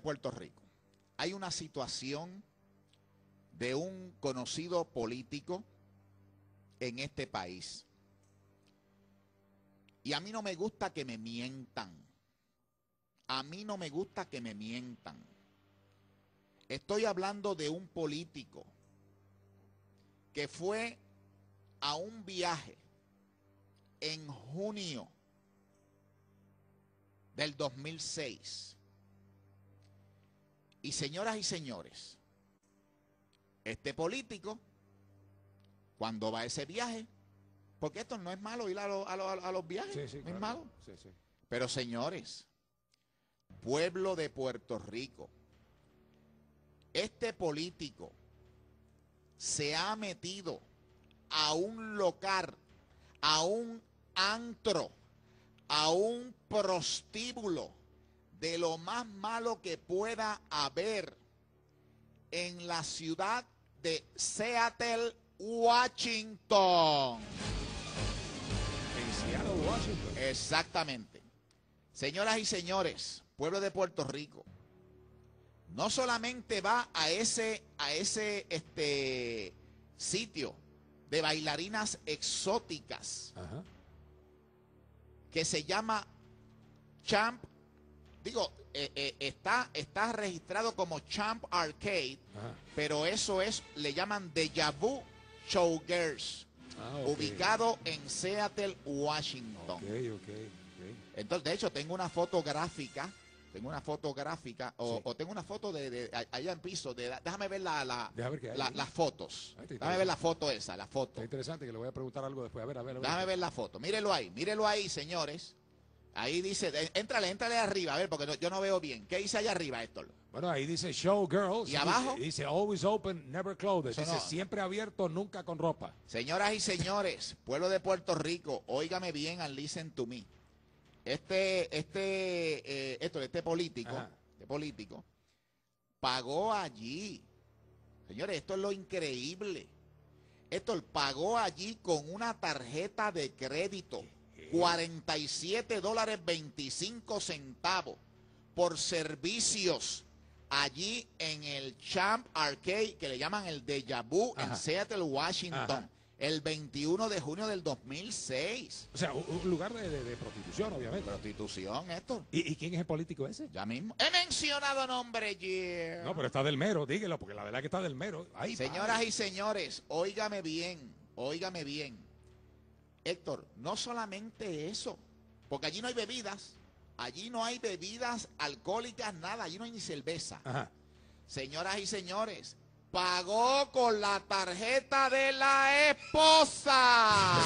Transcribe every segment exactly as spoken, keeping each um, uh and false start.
Puerto Rico, hay una situación de un conocido político en este país. Y a mí no me gusta que me mientan. A mí no me gusta que me mientan. Estoy hablando de un político que fue a un viaje en junio del dos mil seis. Y señoras y señores, este político, cuando va a ese viaje, porque esto no es malo ir a, lo, a, lo, a los viajes, sí, sí, no claro, es malo. Sí, sí. Pero señores, pueblo de Puerto Rico, este político se ha metido a un local, a un antro, a un prostíbulo de lo más malo que pueda haber en la ciudad de Seattle, Washington. En Seattle, Washington. Exactamente. Señoras y señores, pueblo de Puerto Rico, no solamente va a ese, a ese este, sitio de bailarinas exóticas, ajá, que se llama Champ, digo, eh, eh, está, está registrado como Champ Arcade, ajá, pero eso es, le llaman Deja Vu Showgirls, ah, okay, ubicado en Seattle, Washington. Okay, okay, okay. Entonces, de hecho, tengo una fotográfica, tengo una fotográfica, o, sí, o tengo una foto de, de allá en piso, de, déjame ver, la, la, ver la, las fotos, déjame ver la foto esa, la foto. Está interesante, que le voy a preguntar algo después, a ver, a ver. A ver. Déjame ver la foto, mírelo ahí, mírelo ahí, señores. Ahí dice, éntrale, éntrale arriba, a ver, porque no, yo no veo bien. ¿Qué dice allá arriba, Héctor? Bueno, ahí dice Showgirls. ¿Y abajo? Dice, dice always open, never closed. Eso dice no, siempre abierto, nunca con ropa. Señoras y señores, pueblo de Puerto Rico, óigame bien and listen to me. Este, este, eh, esto, este político, ajá, este político, pagó allí. Señores, esto es lo increíble. Esto pagó allí con una tarjeta de crédito. cuarenta y siete dólares veinticinco centavos por servicios allí en el Champ Arcade, que le llaman el Deja Vu, ajá, en Seattle, Washington, ajá, el veintiuno de junio del dos mil seis. O sea, un, un lugar de, de, de prostitución, obviamente. Prostitución, esto. ¿Y, ¿Y quién es el político ese? Ya mismo. He mencionado nombre, yeah. No, pero está del mero, dígelo, porque la verdad que está del mero. Ay, señoras padre. y señores, óigame bien, óigame bien. Héctor, no solamente eso, porque allí no hay bebidas, allí no hay bebidas alcohólicas, nada, allí no hay ni cerveza. Ajá. Señoras y señores, pagó con la tarjeta de la esposa.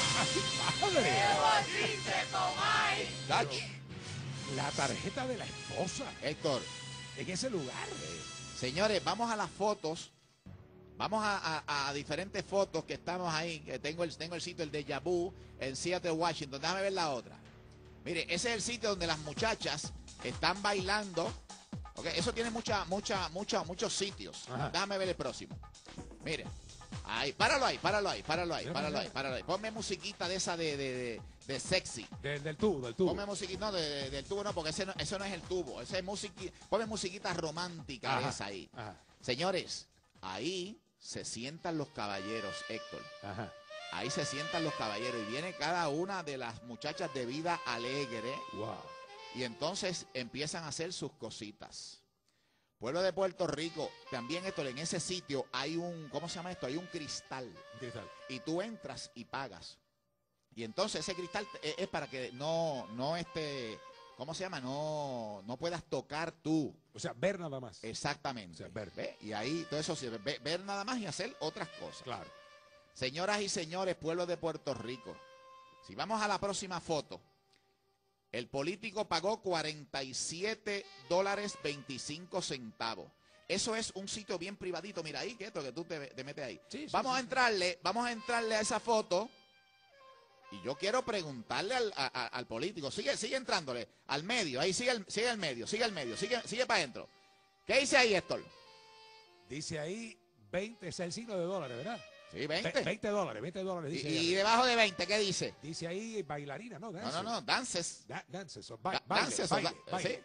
La tarjeta de la esposa. Héctor, en ese lugar. Señores, vamos a las fotos. Vamos a, a, a diferentes fotos que estamos ahí. Que tengo, el, tengo el sitio, el Deja Vu, en Seattle, Washington. Déjame ver la otra. Mire, ese es el sitio donde las muchachas están bailando. Okay, eso tiene mucha, mucha, mucha, muchos sitios. Ajá. Déjame ver el próximo. Mire, ahí, páralo ahí, páralo ahí, páralo ahí, páralo ahí, páralo ahí. Ponme musiquita de esa de, de, de, de sexy. De, del tubo, del tubo. Ponme musiquita, no, de, de, del tubo no, porque ese no, eso no es el tubo. Ese es musiquita, ponme musiquita romántica, ajá, de esa ahí. Ajá. Señores, ahí se sientan los caballeros, Héctor. Ajá. Ahí se sientan los caballeros y viene cada una de las muchachas de vida alegre. Wow. Y entonces empiezan a hacer sus cositas. Pueblo de Puerto Rico, también, Héctor, en ese sitio hay un, ¿cómo se llama esto? Hay un cristal. Cristal. Y tú entras y pagas. Y entonces ese cristal es, es para que no, no este, ¿cómo se llama? No, no puedas tocar tú. O sea, ver nada más. Exactamente. O sea, ver. ¿Ve? Y ahí todo eso sirve. Ver, ver nada más y hacer otras cosas. Claro. Señoras y señores, pueblo de Puerto Rico, si vamos a la próxima foto, el político pagó cuarenta y siete dólares veinticinco centavos. Eso es un sitio bien privadito. Mira ahí, que esto que tú te, te metes ahí. Sí, sí, vamos sí, a entrarle, vamos a entrarle a esa foto. Y yo quiero preguntarle al, a, a, al político, sigue, sigue entrándole al medio, ahí sigue el, sigue el medio, sigue el medio, sigue, sigue para adentro. ¿Qué dice ahí, Héctor? Dice ahí veinte, es el signo de dólares, ¿verdad? Sí, veinte. veinte dólares, veinte dólares. Dice y, y debajo de veinte, ¿qué dice? Dice ahí bailarina, ¿no? Dances. No, no, no, dances. Da, dances, o ba da, baile, dances, baile, o da baile. ¿sí?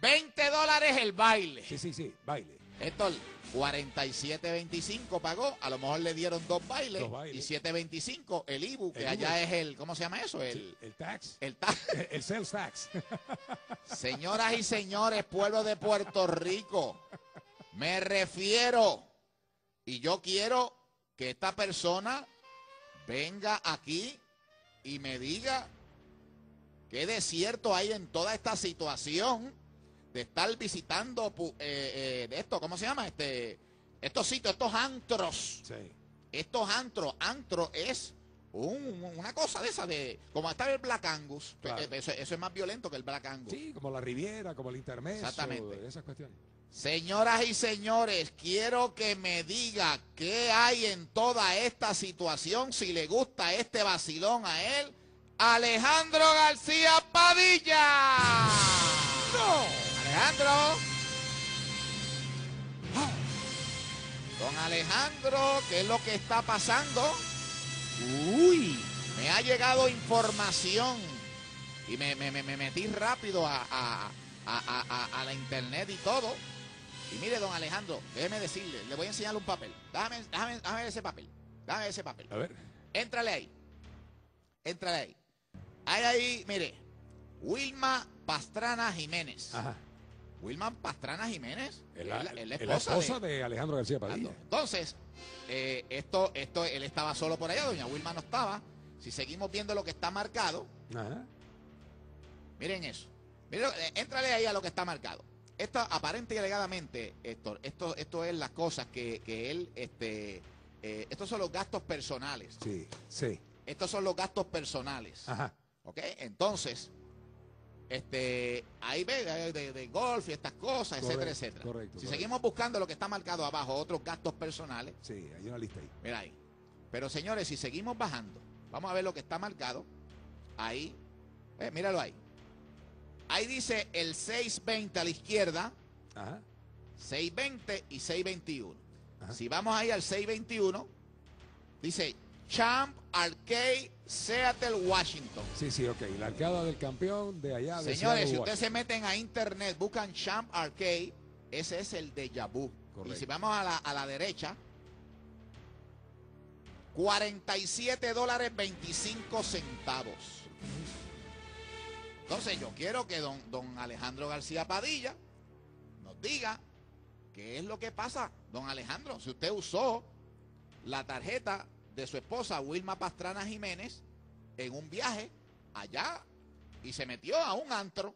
veinte dólares el baile. Sí, sí, sí, baile. Héctor, cuarenta y siete veinticinco pagó, a lo mejor le dieron dos bailes, dos bailes. y siete veinticinco el I B U, que el allá I B U. es el, ¿cómo se llama eso? El, sí, el tax. El tax. El, el sales tax. Señoras y señores, pueblo de Puerto Rico, me refiero, y yo quiero que esta persona venga aquí y me diga qué desierto hay en toda esta situación de estar visitando eh, eh, de esto, ¿cómo se llama? Este, estos sitios, estos antros. Sí. Estos antros, antro es un, una cosa de esa, de como está el Black Angus. Claro. Eso, eso es más violento que el Black Angus. Sí, como la Riviera, como el Intermeso. Exactamente. Esas cuestiones. Señoras y señores, quiero que me diga qué hay en toda esta situación, si le gusta este vacilón a él. Alejandro García Padilla. ¡No! Alejandro. Don Alejandro, ¿qué es lo que está pasando? Uy, me ha llegado información y me, me, me, me metí rápido a, a, a, a, a la internet y todo. Y mire, don Alejandro, déjeme decirle, le voy a enseñarle un papel. Déjame, déjame, déjame ver ese papel. Déjame ver ese papel. A ver. Éntrale ahí. Éntrale ahí. Hay ahí, mire, Wilma Pastrana Jiménez. Ajá. Wilma Pastrana Jiménez es la, es la, es la esposa, esposa, la esposa de, de, de Alejandro García Padilla. Entonces, eh, esto, esto, él estaba solo por allá, doña Wilma no estaba. Si seguimos viendo lo que está marcado, ajá, miren eso. Miren, eh, éntrale ahí a lo que está marcado. Esto, aparente y alegadamente, Héctor, esto, esto es las cosas que, que él, este, eh, estos son los gastos personales. Sí, sí. Estos son los gastos personales. Ajá. ¿Ok? Entonces, este, ahí ve de, de golf y estas cosas, correcto, etcétera, etcétera. Correcto, si correcto. seguimos buscando lo que está marcado abajo, otros gastos personales. Sí, hay una lista ahí. Mira ahí. Pero señores, si seguimos bajando, vamos a ver lo que está marcado. Ahí, eh, míralo ahí. Ahí dice el seiscientos veinte a la izquierda. Ajá. seiscientos veinte y seiscientos veintiuno. Ajá. Si vamos ahí al seiscientos veintiuno, dice Champ Arcade Seattle, Washington. Sí, sí, ok. La arcada del campeón de allá de Señores, Seattle, si ustedes Washington. se meten a internet, buscan Champ Arcade, ese es el Déjà Vu. Correcto. Y si vamos a la, a la derecha, cuarenta y siete dólares veinticinco centavos. Entonces yo quiero que don, don Alejandro García Padilla nos diga qué es lo que pasa. Don Alejandro, si usted usó la tarjeta de su esposa Wilma Pastrana Jiménez en un viaje allá y se metió a un antro.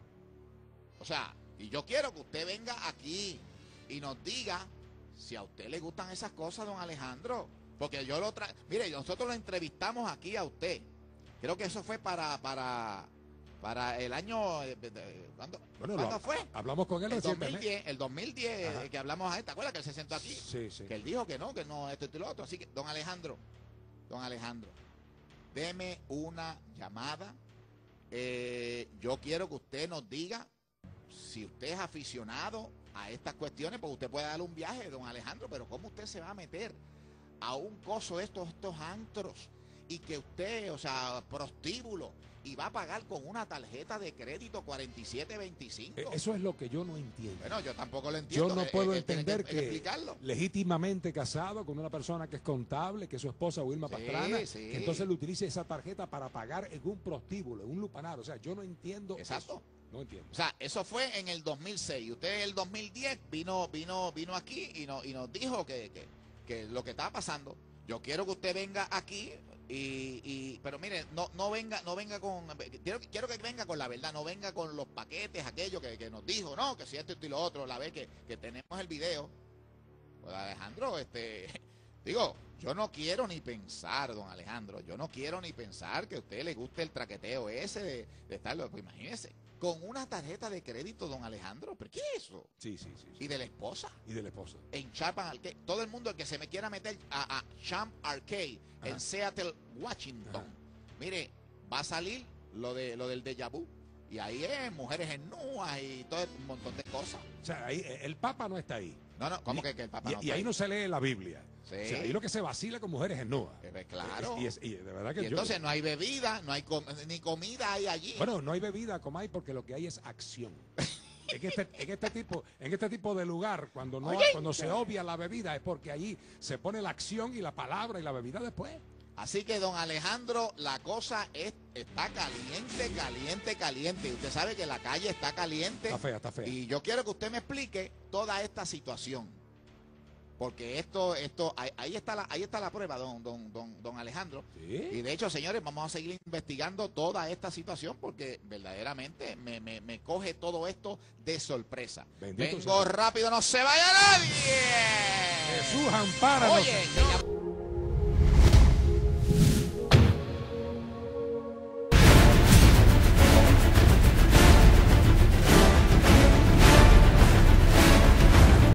O sea, y yo quiero que usted venga aquí y nos diga si a usted le gustan esas cosas, don Alejandro. Porque yo lo tra... Mire, nosotros lo entrevistamos aquí a usted. Creo que eso fue para para para el año... ¿Cuándo, bueno, ¿cuándo lo, fue? Hablamos con él el recientemente. dos mil diez, el dos mil diez Ajá. que hablamos ahí. ¿Te acuerdas que él se sentó aquí? Sí, sí. Que él dijo que no, que no, esto y lo otro. Así que, don Alejandro, don Alejandro, deme una llamada. Eh, yo quiero que usted nos diga si usted es aficionado a estas cuestiones, porque usted puede darle un viaje, don Alejandro, pero ¿cómo usted se va a meter a un coso de estos, estos antros y que usted, o sea, prostíbulo, y va a pagar con una tarjeta de crédito cuarenta y siete veinticinco? Eso es lo que yo no entiendo. Bueno, yo tampoco lo entiendo. Yo no eh, puedo eh, tiene entender que, que, explicarlo. legítimamente casado con una persona que es contable, que es su esposa Wilma Sí, Pastrana, sí. que entonces le utilice esa tarjeta para pagar en un prostíbulo, en un lupanar. O sea, yo no entiendo. Exacto. Eso. No entiendo. O sea, eso fue en el dos mil seis. Usted en el dos mil diez vino, vino, vino aquí y, no, y nos dijo que, que, que lo que estaba pasando. Yo quiero que usted venga aquí y, y pero mire, no, no venga, no venga con, quiero, quiero que venga con la verdad, no venga con los paquetes, aquello que, que nos dijo, no, que si esto y lo otro, la vez que, que tenemos el video. Pues Alejandro, este, digo, yo no quiero ni pensar, don Alejandro, yo no quiero ni pensar que a usted le guste el traqueteo ese de, de estarlo, pues imagínese, con una tarjeta de crédito, don Alejandro, ¿pero qué es eso? Sí, sí, sí. sí. Y de la esposa. Y de la esposa. En Champ Arcade. Todo el mundo el que se me quiera meter a, a Champ Arcade Ajá. en Seattle, Washington. Ajá. Mire, va a salir lo de lo del déjà vu. Y ahí es mujeres en nuas y todo un montón de cosas. O sea, ahí, el Papa no está ahí. No, no, ¿cómo y, que, que el Papa y, no y ahí no se lee la Biblia. Sí. O sea, ahí lo que se vacila con mujeres es nua. Eh, claro. Y, es, y, es, y de verdad que Y yo, entonces no hay bebida, no hay com ni comida hay allí. Bueno, no hay bebida, como hay, porque lo que hay es acción. en este, en este tipo, en este tipo de lugar, cuando no, Oye. cuando se obvia la bebida, es porque allí se pone la acción y la palabra y la bebida después. Así que, don Alejandro, la cosa es, está caliente, caliente, caliente. Y usted sabe que la calle está caliente. Está fea, está fea. Y yo quiero que usted me explique toda esta situación. Porque esto, esto, ahí, ahí está la, ahí está la prueba, don, don, don, don Alejandro. ¿Sí? Y de hecho, señores, vamos a seguir investigando toda esta situación porque verdaderamente me, me, me coge todo esto de sorpresa. Bendito Vengo sea. rápido, no se vaya nadie. Jesús, ampáranos. Oye,